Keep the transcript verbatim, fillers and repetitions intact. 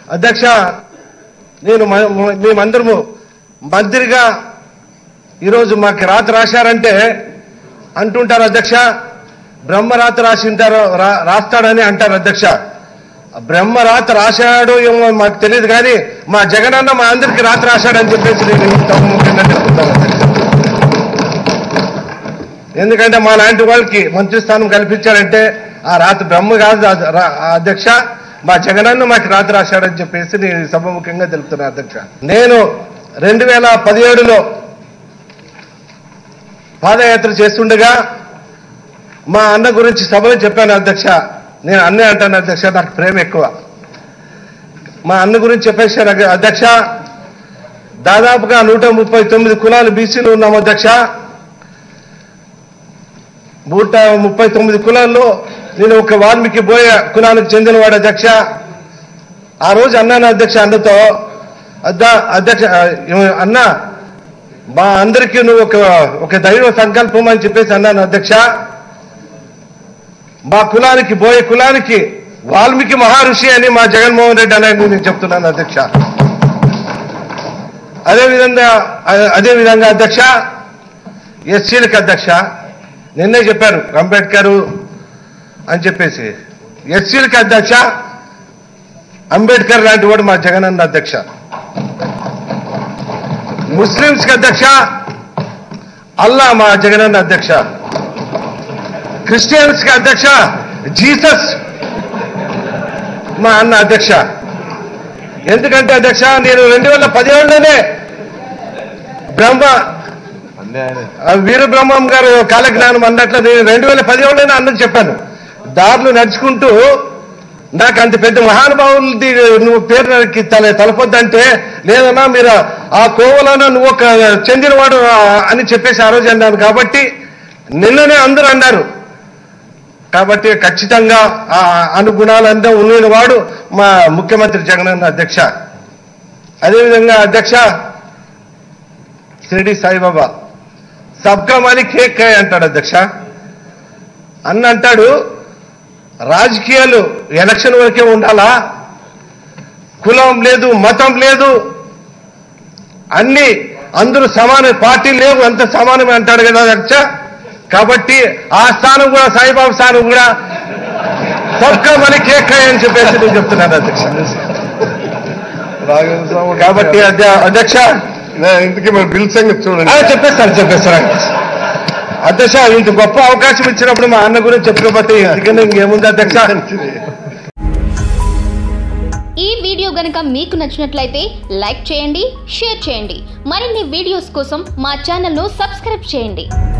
అధ్యక్ష, నేను మేమందరము మంత్రిగా ఈరోజు మాకు రాత రాశారంటే అంటుంటారు అధ్యక్ష, బ్రహ్మరాత రాసింటారో రాస్తాడని అంటారు అధ్యక్ష. బ్రహ్మరాత రాశాడో ఏమో మాకు తెలియదు, కానీ మా జగనన్న మా అందరికి రాత రాశాడని చెప్పేసి నేను ముఖ్యంగా చెప్తున్నాను అధ్యక్ష. ఎందుకంటే మా లాంటి వాళ్ళకి మంత్రి స్థానం కల్పించారంటే ఆ రాత బ్రహ్మ కాదు అధ్యక్ష, మా జగనన్న మాకు రాత రాశాడని చెప్పేసి నేను సభముఖంగా తెలుపుతున్నాను అధ్యక్ష. నేను రెండు వేల పదిహేడులో పాదయాత్ర చేస్తుండగా మా అన్న గురించి సభలో చెప్పాను అధ్యక్ష. నేను అన్నే అంటాను అధ్యక్ష, నాకు ప్రేమ ఎక్కువ. మా అన్న గురించి చెప్పేశాను అధ్యక్ష. దాదాపుగా నూట ముప్పై తొమ్మిది కులాలు బీసీలు ఉన్నాము అధ్యక్ష. నూట ముప్పై తొమ్మిది కులాల్లో నేను ఒక వాల్మీకి బోయ కులానికి చెందినవాడు అధ్యక్ష. ఆ రోజు అన్నాను అధ్యక్ష అన్నతో, అద్దా అధ్యక్ష అన్న మా అందరికీ నువ్వు ఒక ఒక దైవ సంకల్పం అని చెప్పేసి అన్నాను అధ్యక్ష. మా కులానికి బోయ కులానికి వాల్మీకి మహర్షి అని మా జగన్మోహన్ రెడ్డి అనేది నేను చెప్తున్నాను అధ్యక్ష. అదేవిధంగా అదేవిధంగా అధ్యక్ష ఎస్సీలకు అధ్యక్ష నిన్నే చెప్పారు అంబేద్కర్ అని చెప్పేసి, ఎస్సీలకు అధ్యక్ష అంబేద్కర్ లాంటి వాడు మా జగనన్న అధ్యక్ష. ముస్లింస్కి అధ్యక్ష అల్లా మా జగనన్న అధ్యక్ష. క్రిస్టియన్స్కి అధ్యక్ష జీసస్ మా అన్న అధ్యక్ష. ఎందుకంటే అధ్యక్ష నేను రెండు వేల పదిహేడులోనే బ్రహ్మ వీర బ్రహ్మం గారు కాలజ్ఞానం అన్నట్లు నేను రెండు వేల పదిహేడులోనే అన్నది చెప్పాను. దారులు నడుచుకుంటూ నాకు అంత పెద్ద మహానుభావులది నువ్వు పేరు తల తలపొద్దంటే, లేదన్నా మీరు ఆ కోవలోనే నువ్వు ఒక చెందినవాడు అని చెప్పేసి ఆ రోజు అన్నాను. కాబట్టి నిన్ననే అందరూ అన్నారు. కాబట్టి ఖచ్చితంగా ఆ అనుగుణాలంతా ఉన్న వాడు మా ముఖ్యమంత్రి జగనన్న అధ్యక్ష. అదేవిధంగా అధ్యక్ష షిరిడి సాయిబాబా సబ్కా మాలిక్ ఏక్ హై అంటాడు అధ్యక్ష. అన్న అంటాడు రాజకీయాలు ఎలక్షన్ వరకే ఉండాలా, కులం లేదు మతం లేదు, అన్ని అందరూ సమాన పార్టీ లేవు అంత సమానమే అంటాడు కదా అధ్యక్ష. కాబట్టి ఆ స్థానం కూడా సాయిబాబా స్థానం కూడా సబ్కా మాలిక్ ఏక్ హై అని చెప్పేసి నేను చెప్తున్నాను అధ్యక్ష. కాబట్టి అధ్యక్ష ఇంతకీ మన బిల్ సంగతి చూడండి. చెప్పేస్తాను చెప్పేస్తాను అధ్యక్ష. ఇంత గొప్ప అవకాశం ఇచ్చినప్పుడు మా అన్న గురించి చెప్పకపోతే ఎందుకని ఇంకేముంది అధ్యక్ష. ఈ వీడియో గనుక మీకు నచ్చినట్లయితే లైక్ చేయండి, షేర్ చేయండి. మరిన్ని వీడియోస్ కోసం మా ఛానల్ను సబ్స్క్రైబ్ చేయండి.